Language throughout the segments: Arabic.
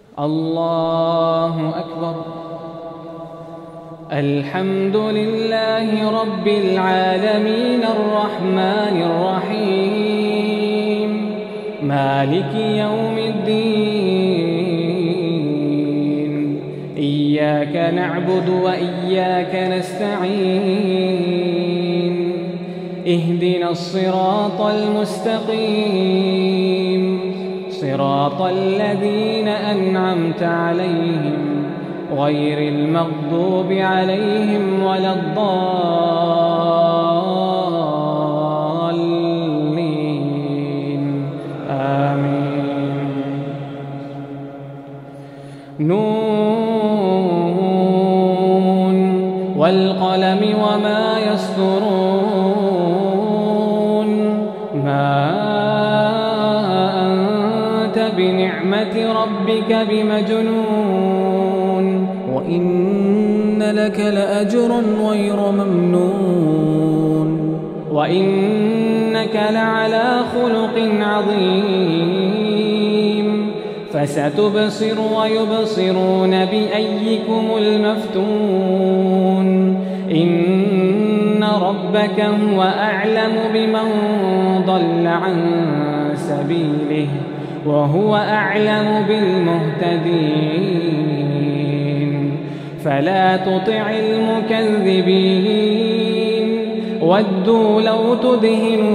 الله أكبر. الحمد لله رب العالمين الرحمن الرحيم مالك يوم الدين. إياك نعبد وإياك نستعين. اهدنا الصراط المستقيم صراط الذين أنعمت عليهم غير المغضوب عليهم ولا الضالين. آمين. نون والقلم وما يسطرون. ما أنت بنعمة ربك بمجنون. وإن لك لأجرا غير ممنون. وإنك لعلى خلق عظيم. فستبصر ويبصرون بأيكم المفتون. إن ربك هو أعلم بمن ضل عن سبيله وهو أعلم بالمهتدين. فلا تطع المكذبين ودوا لو تدهن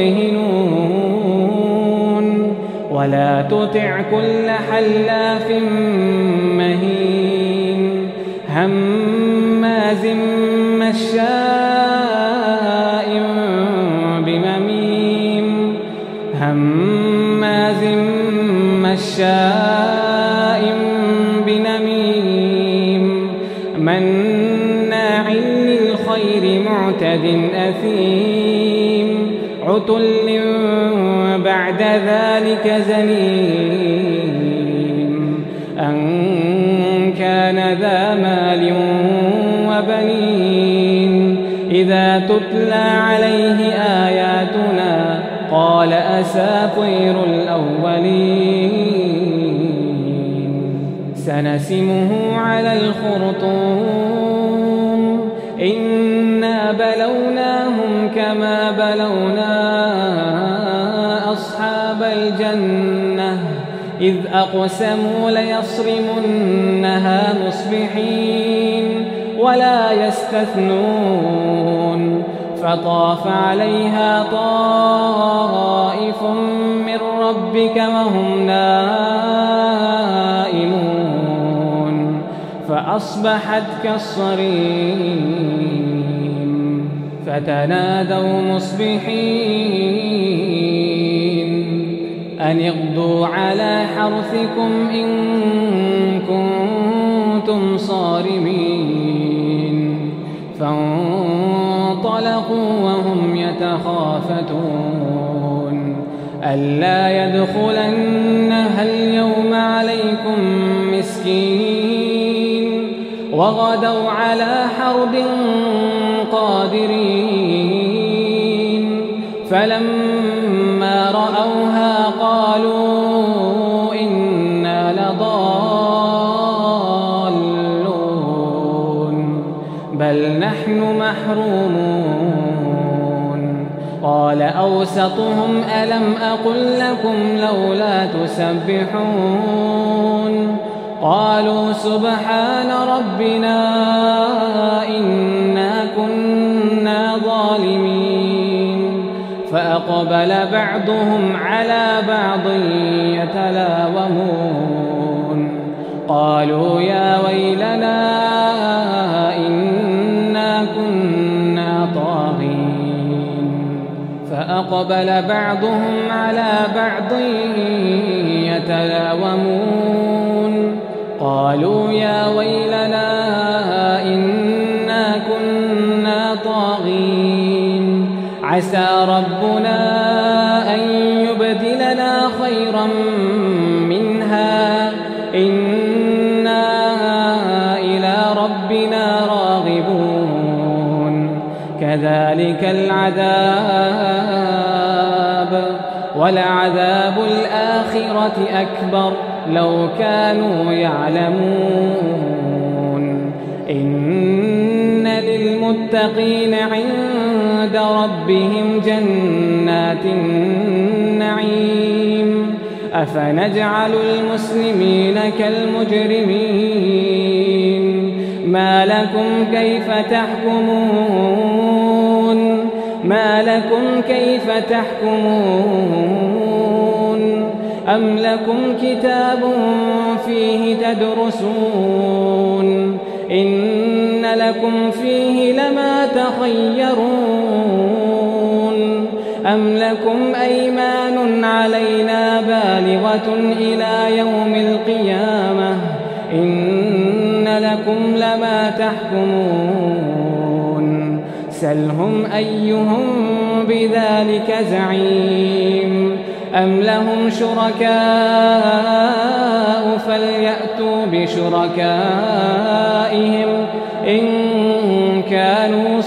فيدهنون. ولا تطع كل حلاف مهين هماز مشاء بنميم. هماز مشاء بنميم مناع للخير معتد أثيم. عتل بعد ذلك زنيم. أن كان ذا مال وبنين. إذا تتلى عليه آياتنا قال أساطير الأولين. سنسمه على الخرطوم. إنا بلوناهم كما بلونا أصحاب الجنة إذ أقسموا ليصرمنها مصبحين ولا يستثنون. فطاف عليها طائف من ربك وهم نائمون. فأصبحت كالصريم. فتنادوا مصبحين أن اغدوا على حرثكم إن كنتم صارمين. فانطلقوا وهم يتخافتون ألا يدخلنها اليوم عليكم مسكين. وغدوا على حرد قادرين. فلما رأوها قالوا إنا لضالون بل نحن محرومون. قال أوسطهم ألم أقل لكم لولا تسبحون. قالوا سبحان ربنا إنا كنا ظالمين. فأقبل بعضهم على بعض يتلاومون. قالوا يا ويلنا إنا كنا طاغين. فأقبل بعضهم على بعض يتلاومون. قالوا يا ويلنا إنا كنا طاغين. عسى ربنا أن يبدلنا خيرا منها إنا إلى ربنا راغبون. كذلك العذاب ولعذاب الآخرة أكبر لو كانوا يعلمون إن للمتقين عند ربهم جنات النعيم أفنجعل المسلمين كالمجرمين ما لكم كيف تحكمون أم لكم كتاب فيه تدرسون إن لكم فيه لما تخيرون أم لكم أيمان علينا بالغة إلى يوم القيامة إن لكم لما تحكمون سلهم أيهم بذلك زعيم أم لهم شركاء فليأتوا بشركائهم إن كانوا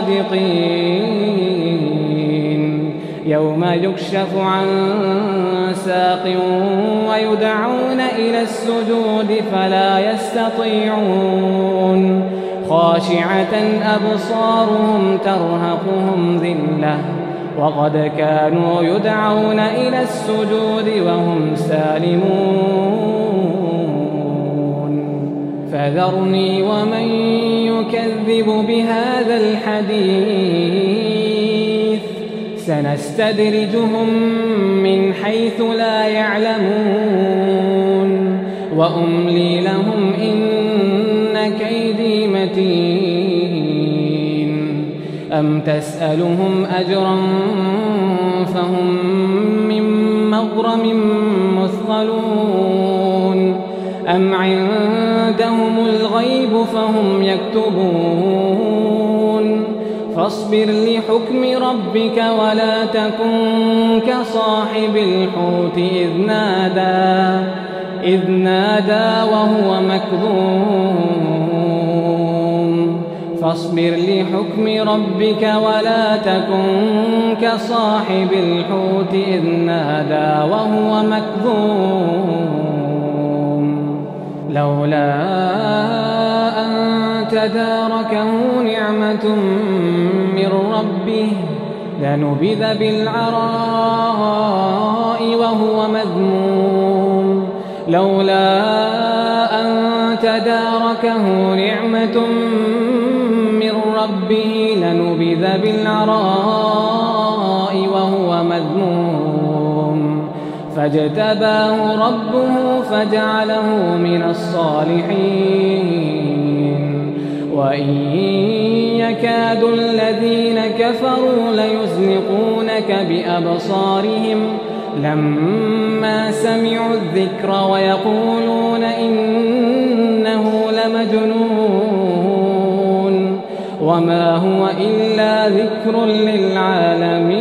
صادقين يوم يكشف عن ساق ويدعون إلى السجود فلا يستطيعون خاشعة أبصارهم ترهقهم ذلة وقد كانوا يدعون إلى السجود وهم سالمون فذرني ومن يكذب بهذا الحديث سنستدرجهم من حيث لا يعلمون وأملي لهم إن كيدي متين أم تسألهم أجرا فهم من مغرم مثقلون أم عندهم الغيب فهم يكتبون فاصبر لحكم ربك ولا تكن كصاحب الحوت إذ نادى وهو مكظوم فاصبر لحكم ربك ولا تكن كصاحب الحوت إذ نادى وهو مكظوم لولا أن تداركه نعمة من ربه لنبذ بالعراء وهو مذموم لولا أن تداركه نعمة من ربه لنبذ بالعراء وهو مذموم فاجتباه ربه فجعله من الصالحين وإن يكاد الذين كفروا ليزلقونك بأبصارهم لما سمعوا الذكر ويقولون إنه لمجنون وما هو إلا ذكر للعالمين